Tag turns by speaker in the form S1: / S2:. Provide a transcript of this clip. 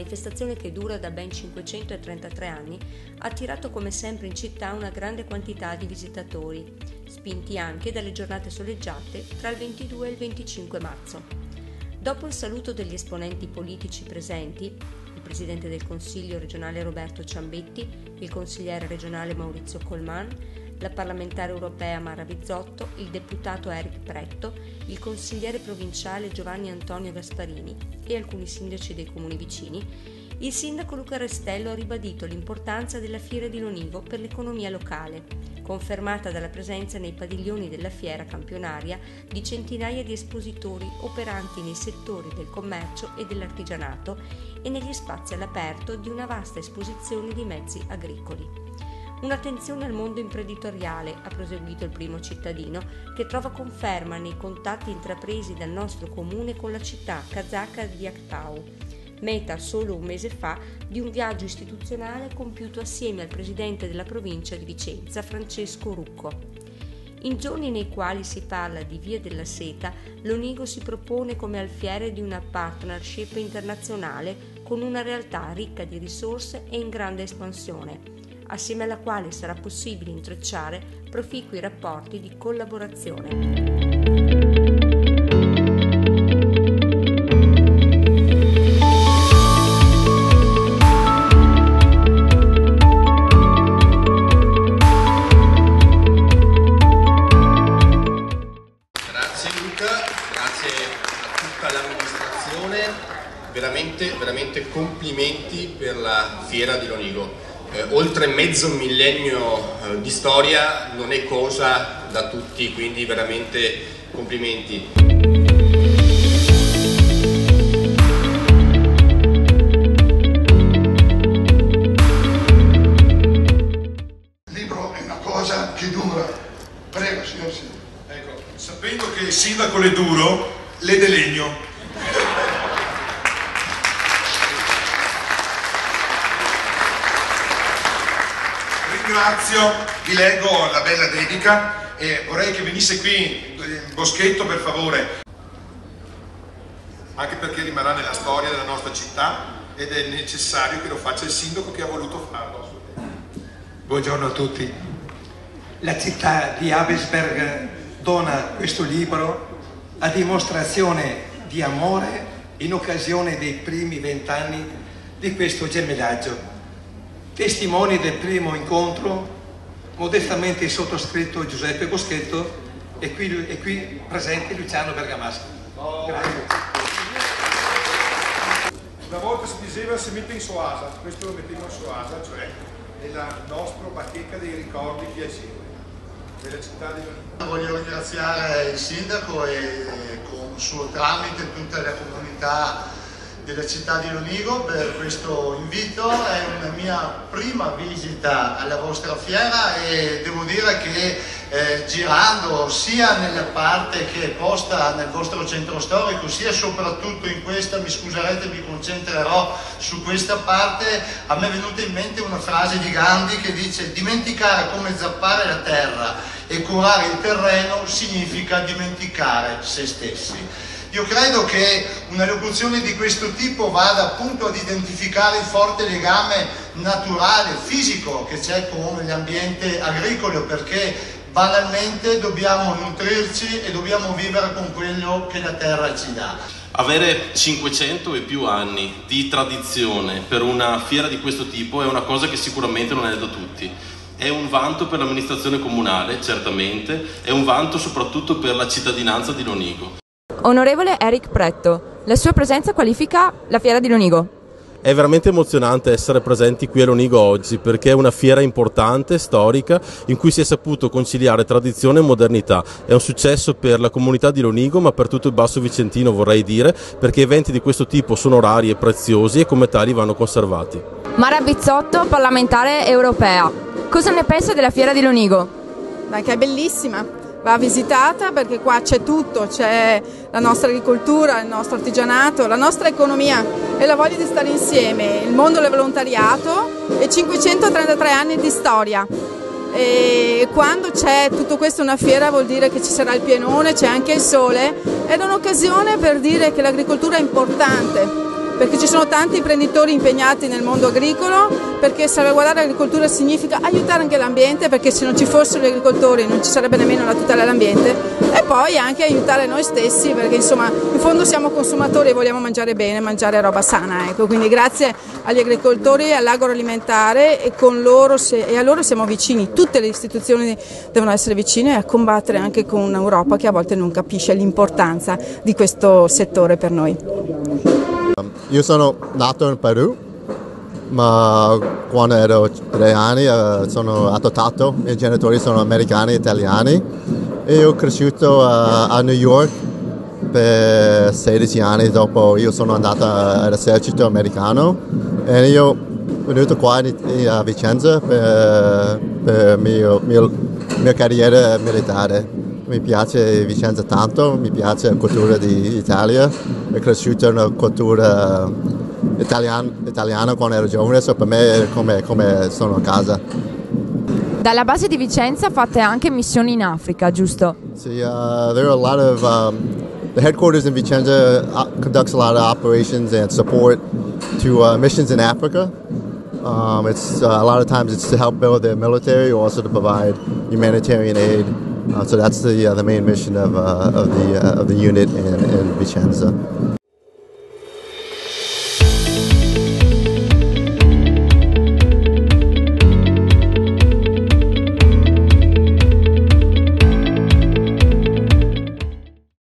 S1: manifestazione che dura da ben 533 anni ha attirato come sempre in città una grande quantità di visitatori, spinti anche dalle giornate soleggiate tra il 22 e il 25 marzo. Dopo il saluto degli esponenti politici presenti, il Presidente del Consiglio regionale Roberto Ciambetti, il consigliere regionale Maurizio Colman, la parlamentare europea Mara Bizzotto, il deputato Eric Pretto, il consigliere provinciale Giovanni Antonio Gasparini e alcuni sindaci dei comuni vicini, il sindaco Luca Restello ha ribadito l'importanza della Fiera di Lonigo per l'economia locale, confermata dalla presenza nei padiglioni della fiera campionaria di centinaia di espositori operanti nei settori del commercio e dell'artigianato e negli spazi all'aperto di una vasta esposizione di mezzi agricoli. Un'attenzione al mondo imprenditoriale, ha proseguito il primo cittadino, che trova conferma nei contatti intrapresi dal nostro comune con la città kazaka di Aktau, meta solo un mese fa di un viaggio istituzionale compiuto assieme al presidente della provincia di Vicenza, Francesco Rucco. In giorni nei quali si parla di Via della Seta, Lonigo si propone come alfiere di una partnership internazionale con una realtà ricca di risorse e in grande espansione, assieme alla quale sarà possibile intrecciare proficui rapporti di collaborazione.
S2: Grazie Luca, grazie a tutta l'amministrazione, veramente complimenti per la Fiera di Lonigo. Oltre mezzo millennio di storia non è cosa da tutti, quindi veramente complimenti.
S3: Il libro è una cosa che dura. Prego, signor Sindaco.
S4: Ecco, sapendo che il sindaco è duro, le de legno. Ringrazio, vi leggo la bella dedica e vorrei che venisse qui Boschetto per favore, anche perché rimarrà nella storia della nostra città ed è necessario che lo faccia il sindaco che ha voluto farlo.
S5: Buongiorno a tutti. La città di Abelsberg dona questo libro a dimostrazione di amore in occasione dei primi 20 anni di questo gemellaggio. Testimoni del primo incontro, modestamente sottoscritto Giuseppe Boschetto e qui presente Luciano Bergamasco. Grazie.
S4: Una volta si diceva si mette in Soasa, questo lo mettiamo in Soasa, cioè nella nostra bacheca dei ricordi piacevoli della città di Lonigo.
S3: Voglio ringraziare il sindaco e con suo tramite tutta la comunità della città di Lonigo per questo invito. È una mia prima visita alla vostra fiera e devo dire che girando sia nella parte che è posta nel vostro centro storico sia soprattutto in questa, mi scuserete, mi concentrerò su questa parte, a me è venuta in mente una frase di Gandhi che dice: dimenticare come zappare la terra e curare il terreno significa dimenticare se stessi. Io credo che una locuzione di questo tipo vada appunto ad identificare il forte legame naturale, fisico che c'è con l'ambiente agricolo, perché banalmente dobbiamo nutrirci e dobbiamo vivere con quello che la terra ci dà.
S6: Avere 500 e più anni di tradizione per una fiera di questo tipo è una cosa che sicuramente non è da tutti. È un vanto per l'amministrazione comunale, certamente, è un vanto soprattutto per la cittadinanza di Lonigo.
S7: Onorevole Eric Pretto, la sua presenza qualifica la Fiera di Lonigo.
S8: È veramente emozionante essere presenti qui a Lonigo oggi perché è una fiera importante, storica, in cui si è saputo conciliare tradizione e modernità. È un successo per la comunità di Lonigo, ma per tutto il Basso Vicentino, vorrei dire, perché eventi di questo tipo sono rari e preziosi e come tali vanno conservati.
S7: Mara Bizzotto, parlamentare europea. Cosa ne pensa della Fiera di Lonigo?
S9: Beh, che è bellissima. Va visitata perché qua c'è tutto, c'è la nostra agricoltura, il nostro artigianato, la nostra economia e la voglia di stare insieme, il mondo del volontariato e 533 anni di storia. E quando c'è tutto questo una fiera vuol dire che ci sarà il pienone, c'è anche il sole ed è un'occasione per dire che l'agricoltura è importante perché ci sono tanti imprenditori impegnati nel mondo agricolo, perché salvaguardare l'agricoltura significa aiutare anche l'ambiente, perché se non ci fossero gli agricoltori non ci sarebbe nemmeno la tutela dell'ambiente, e poi anche aiutare noi stessi, perché insomma in fondo siamo consumatori e vogliamo mangiare bene, mangiare roba sana, ecco. Quindi grazie agli agricoltori e all'agroalimentare, e con loro e a loro siamo vicini, tutte le istituzioni devono essere vicine a combattere anche con un'Europa che a volte non capisce l'importanza di questo settore per noi.
S10: Io sono nato in Perù, ma quando ero 3 anni sono adottato, i miei genitori sono americani e italiani e ho cresciuto a New York per 16 anni. Dopo io sono andato all'esercito americano e io sono venuto qua a Vicenza per la mia carriera militare. Mi piace Vicenza tanto, mi piace la cultura d'Italia, ho cresciuto in una cultura italiana quando ero giovane, so per me è come sono a casa.
S7: Dalla base di Vicenza fate anche missioni in Africa, giusto?
S10: Sì, there are a lot of the headquarters in Vicenza conducts a lot of operations and support to missions in Africa. It's a lot of times it's to help build their military, or also to provide humanitarian aid. So that's the main mission of the unit in Vicenza.